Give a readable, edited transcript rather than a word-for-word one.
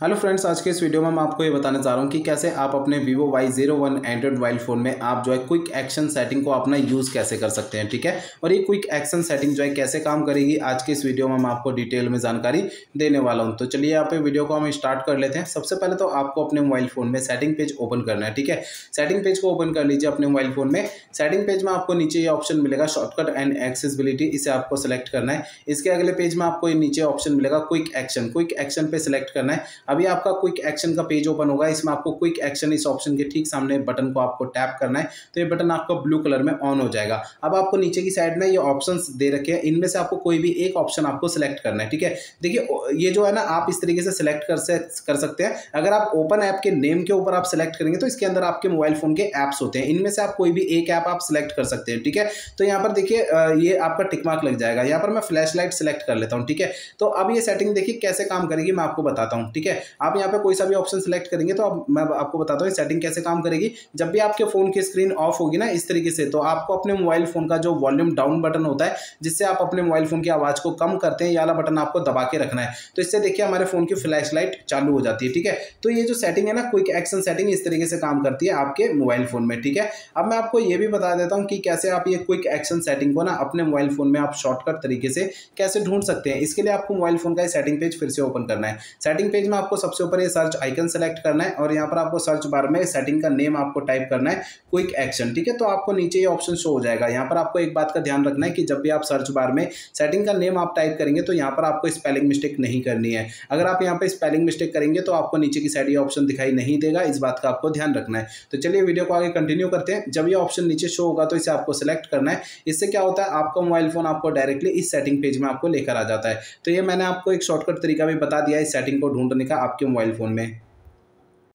Hello friends, आज के इस वीडियो में मैं आपको ये बताने जा रहा हूँ कि कैसे आप अपने Vivo Y01 Android mobile phone में आप जो है क्विक एक्शन सेटिंग को अपना यूज़ कैसे कर सकते हैं। ठीक है, और ये क्विक एक्शन सेटिंग जो है कैसे काम करेगी, आज के इस वीडियो में मैं आपको डिटेल में जानकारी देने वाला हूँ। तो चलिए यहाँ पे वीडियो को हम स्टार्ट कर लेते हैं। सबसे पहले तो आपको अपने मोबाइल फ़ोन में सेटिंग पेज ओपन करना है। ठीक है, सेटिंग पेज को ओपन कर लीजिए अपने मोबाइल फ़ोन में। सेटिंग पेज में आपको नीचे ये ऑप्शन मिलेगा शॉर्टकट एंड एक्सेसिबिलिटी, इसे आपको सेलेक्ट करना है। इसके अगले पेज में आपको नीचे ऑप्शन मिलेगा क्विक एक्शन पे सिलेक्ट करना है। अभी आपका क्विक एक्शन का पेज ओपन होगा, इसमें आपको क्विक एक्शन इस ऑप्शन के ठीक सामने बटन को आपको टैप करना है, तो ये बटन आपका ब्लू कलर में ऑन हो जाएगा। अब आपको नीचे की साइड में ये ऑप्शंस दे रखे हैं, इनमें से आपको कोई भी एक ऑप्शन आपको सिलेक्ट करना है। ठीक है, देखिए ये जो है ना, आप इस तरीके से सिलेक्ट कर सकते हैं। अगर आप ओपन ऐप के नेम के ऊपर आप सिलेक्ट करेंगे तो इसके अंदर आपके मोबाइल फोन के ऐप्स होते हैं, इनमें से आप कोई भी एक ऐप आप सिलेक्ट कर सकते हैं। ठीक है, तो यहाँ पर देखिए ये आपका टिक मार्क लग जाएगा। यहाँ पर मैं फ्लैश लाइट सिलेक्ट कर लेता हूँ। ठीक है, तो अब ये सेटिंग देखिए कैसे काम करेगी मैं आपको बताता हूँ। ठीक है, आप यहाँ पे कोई सा भी ऑप्शन सिलेक्ट करेंगे तो अब मैं आपको बताता हूँ सेटिंग कैसे काम करेगी। जब भी आपके फोन की स्क्रीन ऑफ होगी ना इस तरीके से, तो आपको अपने मोबाइल फोन का जो वॉल्यूम डाउन बटन होता है, जिससे आप अपने मोबाइल फोन की आवाज को कम करते हैं, ये वाला बटन आपको दबा के रखना है। तो इससे देखिए हमारे फोन की फ्लैश लाइट चालू हो जाती है। ठीक है, तो ये जो सेटिंग है ना, क्विक एक्शन सेटिंग, इस तरीके से काम करती है आपके मोबाइल फोन में। ठीक है, अब मैं आपको ये भी बता देता हूँ कि कैसे आप ये क्विक एक्शन सेटिंग को ना अपने मोबाइल फोन में आप शॉर्टकट तरीके से कैसे ढूंढ सकते हैं। इसके लिए आपको मोबाइल फोन का सेटिंग पेज फिर से ओपन करना है। सेटिंग पेज में आपको सबसे ऊपर ये सर्च आइकन सेलेक्ट करना है और यहाँ पर आपको सर्च बार में सेटिंग का नेम आपको टाइप करना है क्विक एक्शन। ठीक है, तो आपको नीचे ये ऑप्शन शो हो जाएगा। यहाँ पर आपको एक बात का ध्यान रखना है कि जब भी आप सर्च बार में सेटिंग का नेम आप टाइप करेंगे तो यहाँ पर आपको स्पेलिंग मिस्टेक नहीं करनी है। अगर आप यहाँ पे स्पेलिंग मिस्टेक करेंगे तो आपको नीचे की साइड ये ऑप्शन दिखाई नहीं देगा, इस बात का आपको ध्यान रखना है। तो चलिए वीडियो को आगे कंटिन्यू करते हैं। जब ये ऑप्शन नीचे शो होगा तो इसे आपको सिलेक्ट करना है। इससे क्या होता है, आपका मोबाइल फोन आपको डायरेक्टली इस सेटिंग पेज में आपको लेकर आ जाता है। तो ये मैंने आपको एक शॉर्टकट तरीका भी बता दिया है इस सेटिंग को ढूंढने का आपके मोबाइल फोन में।